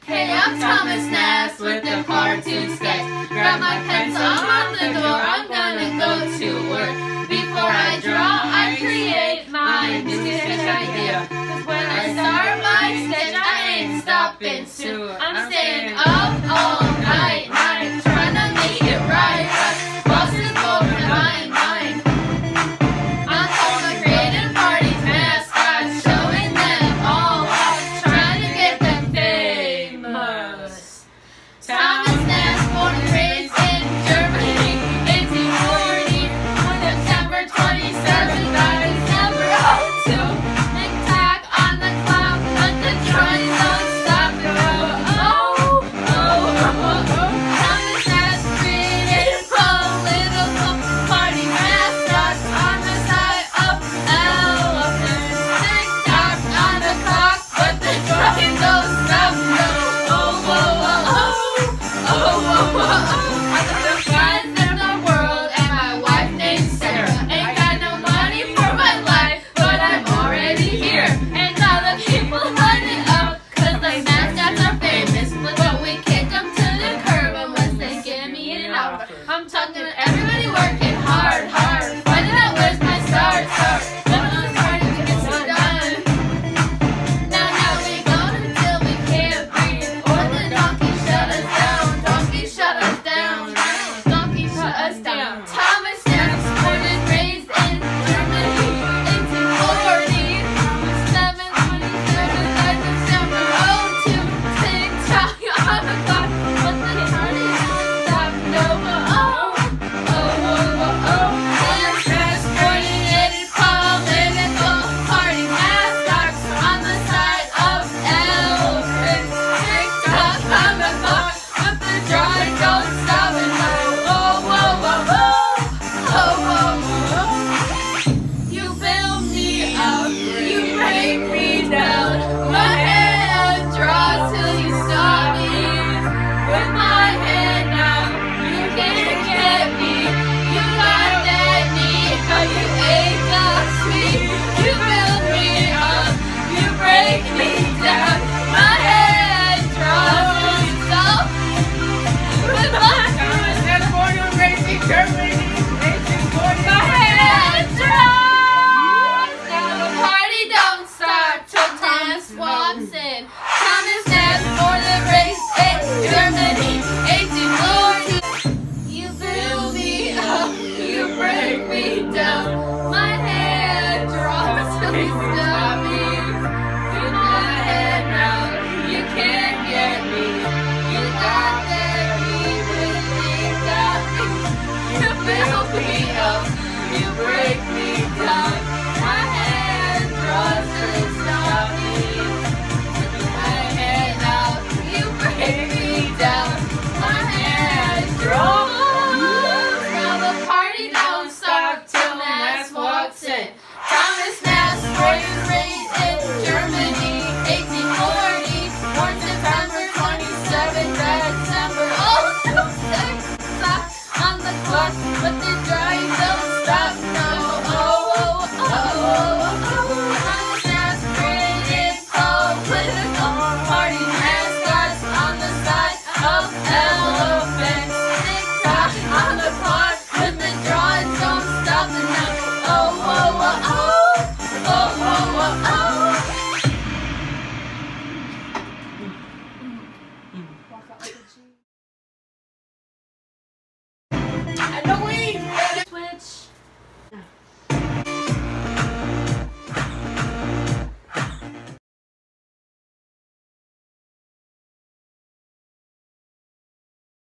Hey, I'm Thomas Nast with the cartoon sketch. Grab my pencil, I'm on the door, I'm gonna go to work. Before I draw, I create my new sketch idea. Cause when I start my sketch, I ain't stopping soon. I'm staying up all night, trying to make it right. Bosses over my mind. I'm on the creative parties, mascots, showing them all off, trying to get them famous. Thomas Nast, born and raised in Germany, 1840. On September 27th, that is never home to. Tick-tock on the clock, but the train don't stop. Thomas Nast created political party mascots on the side of elephants. Tick-tock on the clock, but the train don't stop. I'm the best in the world, and my wife named Sarah. Ain't got no money for my life, but I'm already here. And now the people line it up, cause the mascots are famous. But we kick them to the curb unless they give me an offer. I'm talking to everybody working hard. Finding out where's my star. Living on the party to get some done. Now we go until we can't breathe. Or the donkey shut us down. Donkey shut us down. Donkey shut us down. Thomas Nast, born and raised in Germany, 1840. 7/27th December, 02. Tick-tock on the clock, but the party don't stop. No, Thomas Nast, coordinated political party mascots on the side of elephants. Tick-tock on the clock, but the drawing don't stop. And you build me up, you break me down. My hand draws till you stop me. With my hand out, you can't get me. You got that need, but you ain't got sweet. You build me up, you break me down. My hand draws till you stop. With my My hand draws. Now the party don't start till Thomas walks in. Thomas Nast, born and raised in Germany.